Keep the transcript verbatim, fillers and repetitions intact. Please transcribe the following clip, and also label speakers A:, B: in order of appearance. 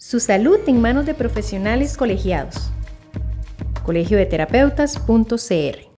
A: Su salud en manos de profesionales colegiados. colegio de terapeutas punto c r